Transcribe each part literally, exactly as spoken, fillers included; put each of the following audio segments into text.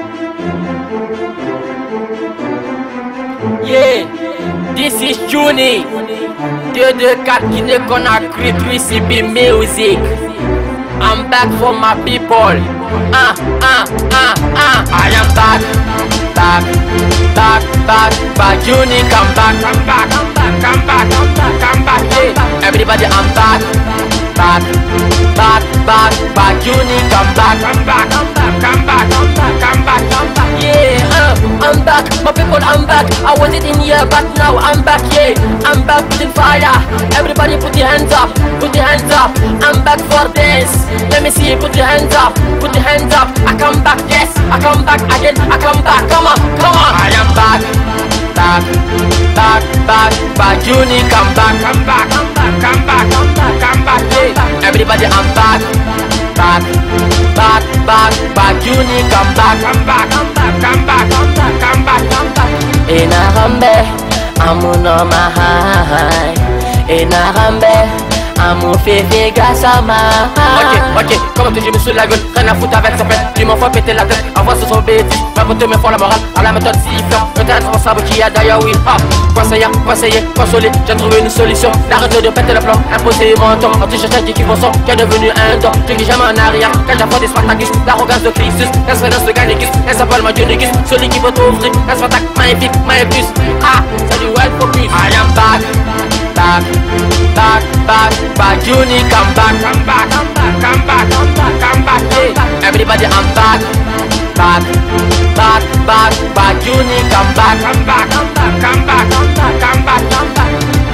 Yeah, this is Juni deux deux quatre Guinée Conakry, three C B Music. I'm back for my people. Ah, ah, ah, ah. I am back, back, back, back, back. Juni, come back, come back, come back, come back, come back, come back. Yeah, everybody, I'm back, back, back, back, back. Juni, come back, come back, come back, come back, come back, come back, come back. Yeah, uh, I'm back, my people, I'm back. I wasn't in here, but now I'm back. Yeah, I'm back with the fire. Everybody, put your hands up, put your hands up. I'm back for this. Let me see you, put your hands up, put your hands up. I come back, yes, I come back again, I come back. Come on, come on. I am back, back, back, back, back. Juni, come back, come back, come back, come back, come back, come back. Yeah, everybody, I'm back, back, back, back, back. Juni, come back, come back, come back, come back, come back, come back, come back. Inarambe, amuno mahai. Inarambe, amu fefe gasama. Ok, ok, comment tu me sous la gueule? Rien à foutre avec sa peine. Tu m'en fais péter la tête, envoie ce son bêtise. Va voter me font la morale, à la méthode sifflant. Le théâtre responsable qui a d'ailleurs oui. Ah, conseiller, conseiller, consolé, j'ai trouvé une solution. L'arrêter de péter le plan, imposer mon temps. Anti-chercheur qui vont son, qui est devenu un temps. Je dis jamais en arrière, quand j'apprends des spartakistes. L'arrogance de Christus, l'insolence de Gallicus. Elle s'appelle ma Dionicus, celui qui veut t'ouvrir. Elle s'attaque, magnifique, magnifique. Ah, c'est du well focus. I am back, back, back, back, back. Juni, come back, come back, come back, come back, come back, come back. Yeah, everybody, I'm back, back, back, back, back. Juni, come back, come back, come back, come back, come back, come back, come back.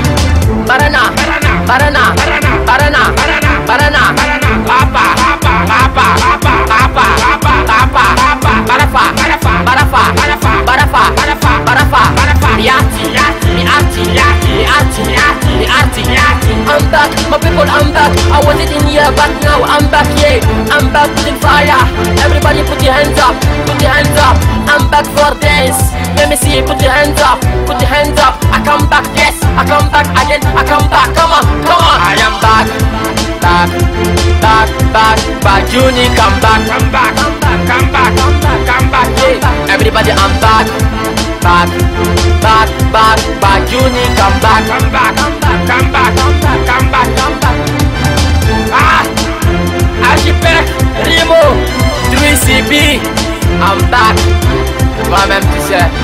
Barana, Barana, Barana, Barana, Barana, Barana, Barana, Rapa, Rapa, Rapa, Rapa, Rapa, Rapa, Rapa, Rapa, Barafa, Barafa, Barafa, Barafa, Barafa, Barafa, Barafa, Barafa, Yati, Yati, Yati, Yati, Yati, Yati, Yati, Yati. I'm back, my people, I'm back. I wasn't in here, but now I'm back, yeah. I'm back with the fire. Everybody put your hands up, put your hands up. I'm back for this. Let me see you, put your hands up, put your hands up. I come back, yes, I come back again, I come back. Come on, come on. I am back, back, back, back, back. Juni, come back, come back, come back, come back, come back, come back. Yeah, everybody, I'm back, back, back, back, back. Juni, come back, come back, come back, come back, come back, come back, come back. Ah, H P, Rimo, three C B, I'm back. Toi-même tu sais.